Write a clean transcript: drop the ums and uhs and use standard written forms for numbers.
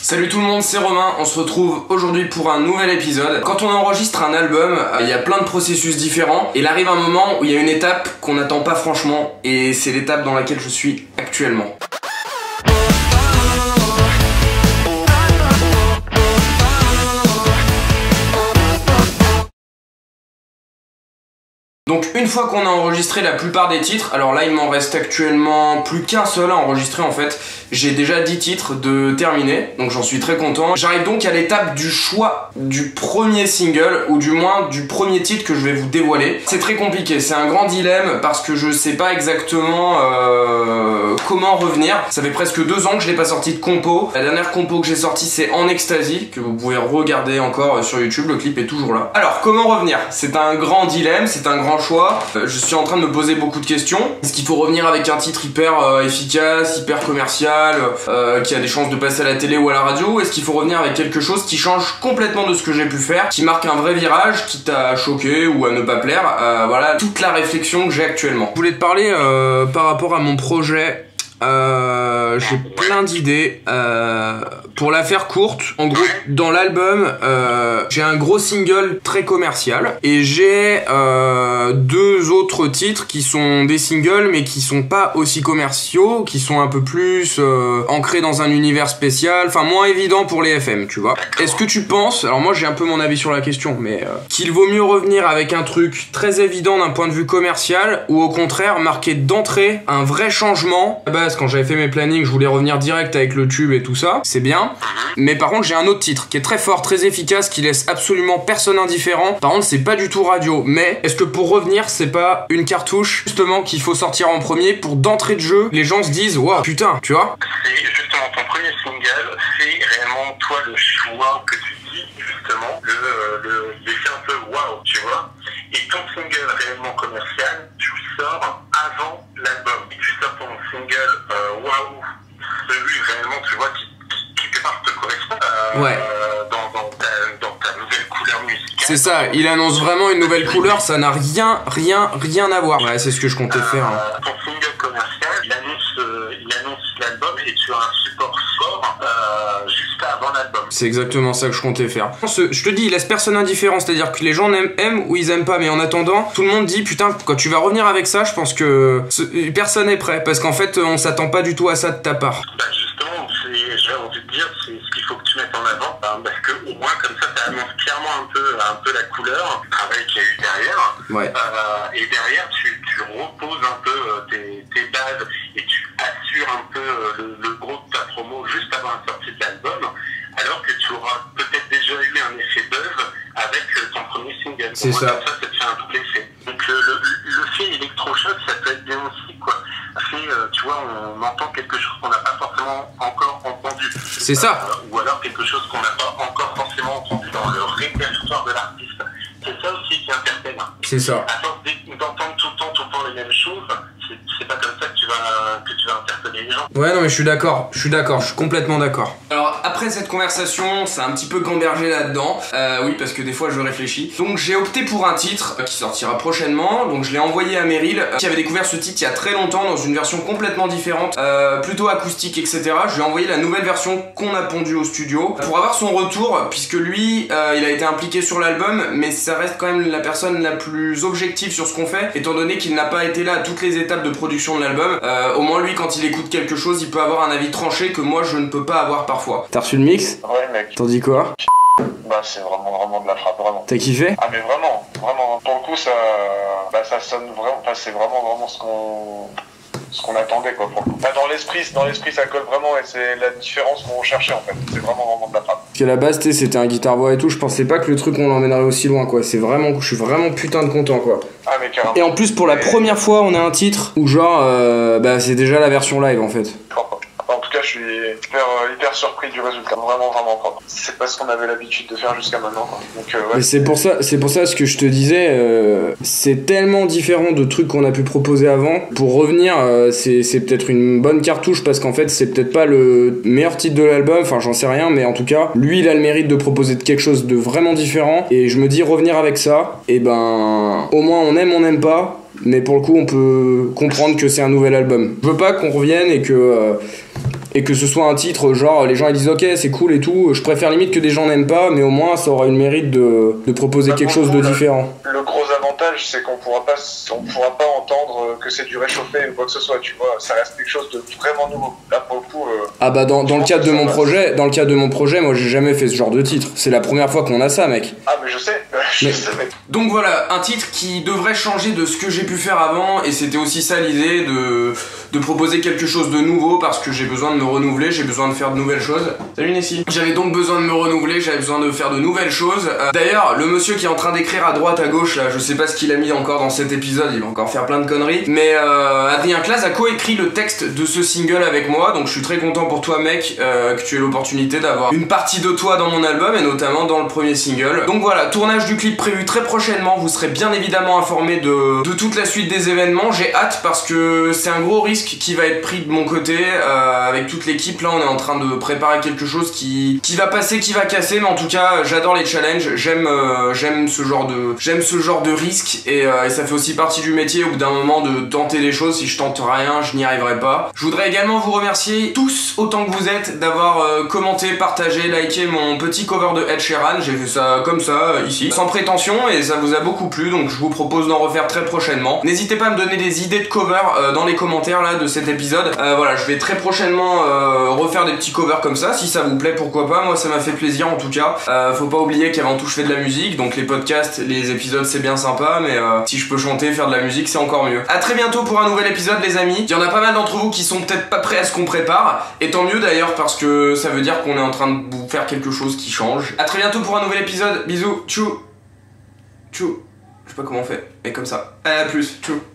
Salut tout le monde, c'est Romain, on se retrouve aujourd'hui pour un nouvel épisode. Quand on enregistre un album, il y a plein de processus différents. Il arrive un moment où il y a une étape qu'on n'attend pas franchement, et c'est l'étape dans laquelle je suis actuellement. Donc une fois qu'on a enregistré la plupart des titres, alors là il m'en reste actuellement plus qu'un seul à enregistrer en fait. J'ai déjà 10 titres de terminés, donc j'en suis très content. J'arrive donc à l'étape du choix du premier single, ou du moins du premier titre que je vais vous dévoiler. C'est très compliqué, c'est un grand dilemme parce que je sais pas exactement comment revenir. Ça fait presque 2 ans que je n'ai pas sorti de compo. La dernière compo que j'ai sortie c'est En Ecstasy, que vous pouvez regarder encore sur YouTube, le clip est toujours là. Alors comment revenir? C'est un grand dilemme, c'est un grand choix. Je suis en train de me poser beaucoup de questions. Est-ce qu'il faut revenir avec un titre hyper efficace, hyper commercial, qui a des chances de passer à la télé ou à la radio, ou est-ce qu'il faut revenir avec quelque chose qui change complètement de ce que j'ai pu faire, qui marque un vrai virage, quitte à choquer ou à ne pas plaire? Voilà toute la réflexion que j'ai actuellement. Je voulais te parler par rapport à mon projet. J'ai plein d'idées. Pour la faire courte, en gros, dans l'album, j'ai un gros single très commercial et j'ai 2 autres titres qui sont des singles mais qui sont pas aussi commerciaux, qui sont un peu plus ancrés dans un univers spécial, enfin moins évident pour les FM, tu vois. Est-ce que tu penses, alors moi j'ai un peu mon avis sur la question, mais qu'il vaut mieux revenir avec un truc très évident d'un point de vue commercial, ou au contraire marquer d'entrée un vrai changement? À la base, quand j'avais fait mes plannings, je voulais revenir direct avec le tube et tout ça, c'est bien. Mais par contre j'ai un autre titre qui est très fort, très efficace, qui laisse absolument personne indifférent. Par contre c'est pas du tout radio, mais est-ce que pour revenir c'est pas une cartouche justement qu'il faut sortir en premier pour d'entrée de jeu les gens se disent waouh putain, tu vois? C'est justement ton premier single, c'est réellement toi le choix que tu dis, justement l'effet un peu waouh, tu vois. Et ton single réellement commercial, tu le sors avant l'album. Et tu sors ton single waouh, celui réellement tu vois qui te correspond ouais. dans ta nouvelle couleur musicale. C'est ça, il annonce vraiment une nouvelle couleur, ça n'a rien à voir. Ouais, c'est ce que je comptais faire. Ton single commercial, il annonce l'album et tu as un support fort juste avant l'album. C'est exactement ça que je comptais faire. Je te dis, il laisse personne indifférent, c'est-à-dire que les gens aiment ou ils aiment pas, mais en attendant, tout le monde dit putain, quand tu vas revenir avec ça, je pense que personne est prêt, parce qu'en fait, on s'attend pas du tout à ça de ta part. Bah justement, j'ai envie de dire, c'est ce qu'il faut que tu mettes en avant, parce que au moins comme ça, ça annonce clairement un peu la couleur, le travail qu'il y a eu derrière. Ouais. Et derrière, tu reposes un peu tes bases et tu assures un peu le gros de ta promo juste avant la sortie de l'album, alors que tu auras peut-être déjà eu un effet buzz avec ton premier single. C'est ça. Comme ça te fait un double effet. Donc le fait électrochoc, ça peut être bien aussi, quoi. Tu vois, on entend quelque chose qu'on n'a pas forcément encore entendu. C'est ça. Ou alors quelque chose qu'on n'a pas encore forcément entendu dans le répertoire de l'artiste. C'est ça aussi qui interpelle. C'est ça. À force d'entendre tout le temps les mêmes choses, c'est pas comme ça que tu vas interpeller les gens. Ouais, non mais je suis d'accord, je suis complètement d'accord. Alors après cette conversation, c'est un petit peu gambergé là-dedans, oui parce que des fois je réfléchis. Donc j'ai opté pour un titre qui sortira prochainement, donc je l'ai envoyé à Meryl, qui avait découvert ce titre il y a très longtemps dans une version complètement différente, plutôt acoustique etc. Je lui ai envoyé la nouvelle version qu'on a pondue au studio, pour avoir son retour, puisque lui, il a été impliqué sur l'album, mais ça reste quand même la personne la plus objective sur ce qu'on fait, étant donné qu'il n'a pas été là à toutes les étapes de production de l'album. Au moins lui, quand il écoute quelque chose, il peut avoir un avis tranché que moi je ne peux pas avoir parfois. T'as reçu le mix? Ouais mec. T'en dis quoi? Bah c'est vraiment de la frappe, vraiment. T'as kiffé? Ah mais vraiment. Pour le coup ça sonne vraiment, c'est vraiment ce qu'on attendait quoi. Dans l'esprit ça colle vraiment, et c'est la différence qu'on recherchait en fait. C'est vraiment de la frappe. Parce qu'à la base, c'était un guitare-voix et tout, je pensais pas que le truc on l'emmènerait aussi loin quoi. Je suis vraiment putain de content quoi. Ah mais carrément. Et en plus pour la première fois on a un titre où genre c'est déjà la version live en fait. En tout cas je suis hyper surpris du résultat, vraiment propre. C'est pas ce qu'on avait l'habitude de faire jusqu'à maintenant quoi. Donc, ouais. Mais c'est pour ça ce que je te disais, c'est tellement différent de trucs qu'on a pu proposer avant. Pour revenir, c'est peut-être une bonne cartouche, parce qu'en fait c'est peut-être pas le meilleur titre de l'album, enfin j'en sais rien, mais en tout cas lui il a le mérite de proposer quelque chose de vraiment différent, et je me dis revenir avec ça, et ben au moins on n'aime pas, mais pour le coup on peut comprendre que c'est un nouvel album. Je veux pas qu'on revienne et que et que ce soit un titre genre les gens ils disent ok c'est cool et tout, je préfère limite que des gens n'aiment pas, mais au moins ça aura une mérite de proposer quelque chose de différent. Le gros avantage c'est qu'on pourra pas entendre que c'est du réchauffé ou quoi que ce soit, tu vois, ça reste quelque chose de vraiment nouveau. Là pour le coup ah bah dans le cadre de mon projet, moi j'ai jamais fait ce genre de titre, c'est la première fois qu'on a ça mec. Ah mais je sais, mec. Donc voilà, un titre qui devrait changer de ce que j'ai pu faire avant, et c'était aussi ça l'idée de proposer quelque chose de nouveau parce que j'ai besoin de me renouveler, j'ai besoin de faire de nouvelles choses. Salut Nessie. J'avais donc besoin de me renouveler, j'avais besoin de faire de nouvelles choses. D'ailleurs, le monsieur qui est en train d'écrire à droite à gauche là, je sais pas ce qu'il a mis encore dans cet épisode, il va encore faire plein de conneries, mais Adrien Claz a coécrit le texte de ce single avec moi, donc je suis très content pour toi mec que tu aies l'opportunité d'avoir une partie de toi dans mon album et notamment dans le premier single. Donc voilà, tournage du clip prévu très prochainement, vous serez bien évidemment informés de toute la suite des événements. J'ai hâte parce que c'est un gros risque qui va être pris de mon côté avec toute l'équipe. Là on est en train de préparer quelque chose qui va passer, qui va casser, mais en tout cas j'adore les challenges, j'aime ce genre de risque et ça fait aussi partie du métier au bout d'un moment de tenter des choses. Si je tente rien je n'y arriverai pas. Je voudrais également vous remercier tous autant que vous êtes d'avoir commenté, partagé, liké mon petit cover de Ed Sheeran. J'ai fait ça comme ça ici sans prétention et ça vous a beaucoup plu, donc je vous propose d'en refaire très prochainement. N'hésitez pas à me donner des idées de cover dans les commentaires là de cet épisode. Voilà, je vais très prochainement refaire des petits covers comme ça, si ça vous plaît pourquoi pas, moi ça m'a fait plaisir en tout cas. Faut pas oublier qu'avant tout je fais de la musique, donc les podcasts, les épisodes c'est bien sympa, mais si je peux chanter, faire de la musique c'est encore mieux. A très bientôt pour un nouvel épisode les amis. Il y en a pas mal d'entre vous qui sont peut-être pas prêts à ce qu'on prépare, et tant mieux d'ailleurs parce que ça veut dire qu'on est en train de vous faire quelque chose qui change. A très bientôt pour un nouvel épisode, bisous, tchou. Tchou. Je sais pas comment on fait, mais comme ça. À plus, tchou.